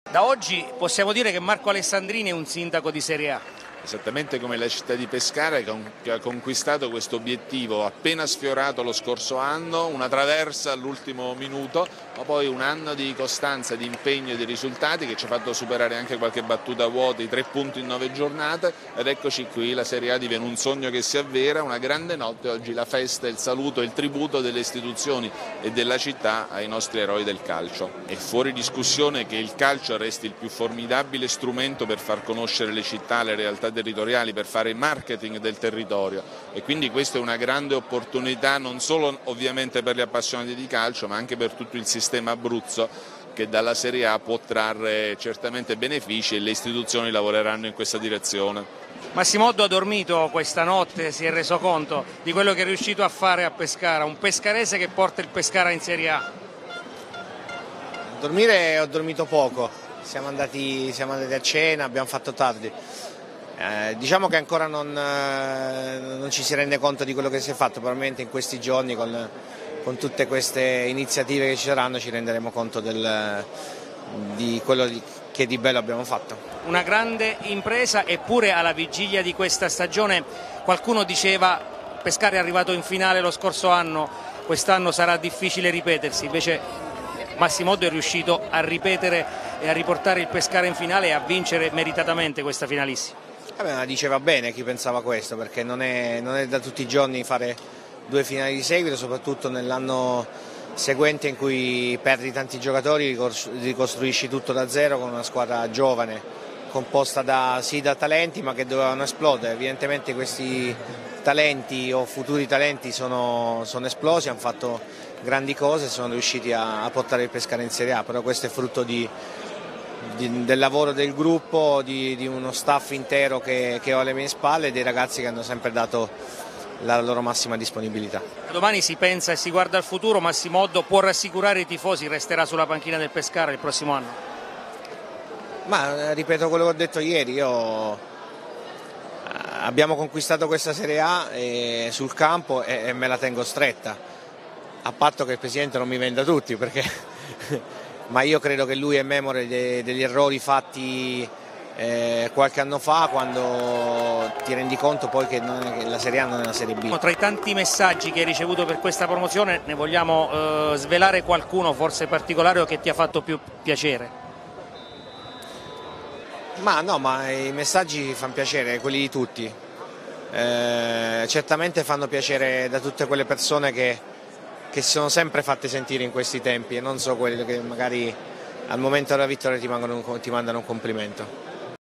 Da oggi possiamo dire che Marco Alessandrini è un sindaco di Serie A. Esattamente come la città di Pescara che ha conquistato questo obiettivo appena sfiorato lo scorso anno, una traversa all'ultimo minuto, ma poi un anno di costanza, di impegno e di risultati che ci ha fatto superare anche qualche battuta vuota, i 3 punti in 9 giornate, ed eccoci qui, la Serie A diviene un sogno che si avvera, una grande notte, oggi la festa, il saluto e il tributo delle istituzioni e della città ai nostri eroi del calcio. È fuori discussione che il calcio resti il più formidabile strumento per far conoscere le città, le realtà territoriali, per fare marketing del territorio, e quindi questa è una grande opportunità non solo ovviamente per gli appassionati di calcio, ma anche per tutto il sistema Abruzzo, che dalla Serie A può trarre certamente benefici, e le istituzioni lavoreranno in questa direzione. Massimo Oddo ha dormito questa notte, si è reso conto di quello che è riuscito a fare a Pescara, un pescarese che porta il Pescara in Serie A. Dormire ho dormito poco, siamo andati a cena, abbiamo fatto tardi. Diciamo che ancora non ci si rende conto di quello che si è fatto, probabilmente in questi giorni con tutte queste iniziative che ci saranno ci renderemo conto di quello che di bello abbiamo fatto. Una grande impresa, eppure alla vigilia di questa stagione qualcuno diceva Pescara è arrivato in finale lo scorso anno, quest'anno sarà difficile ripetersi, invece Massimo Oddo è riuscito a ripetere e a riportare il Pescara in finale e a vincere meritatamente questa finalissima. Ma diceva bene chi pensava questo, perché non è da tutti i giorni fare 2 finali di seguito, soprattutto nell'anno seguente in cui perdi tanti giocatori, ricostruisci tutto da zero con una squadra giovane, composta da talenti ma che dovevano esplodere. Evidentemente questi talenti o futuri talenti sono esplosi, hanno fatto grandi cose, sono riusciti a portare il Pescara in Serie A, però questo è frutto del lavoro del gruppo, di uno staff intero che ho alle mie spalle e dei ragazzi che hanno sempre dato la loro massima disponibilità. Domani si pensa e si guarda al futuro, Massimo Oddo può rassicurare i tifosi, resterà sulla panchina del Pescara il prossimo anno? Ma ripeto quello che ho detto ieri, abbiamo conquistato questa Serie A sul campo e me la tengo stretta, a patto che il Presidente non mi venda tutti, ma io credo che lui è memore degli errori fatti qualche anno fa, quando ti rendi conto poi che la Serie A non è una Serie B. Tra i tanti messaggi che hai ricevuto per questa promozione ne vogliamo svelare qualcuno forse particolare o che ti ha fatto più piacere? Ma i messaggi fanno piacere, quelli di tutti, certamente fanno piacere da tutte quelle persone che si sono sempre fatte sentire in questi tempi e non so quelle che magari al momento della vittoria ti mandano un complimento.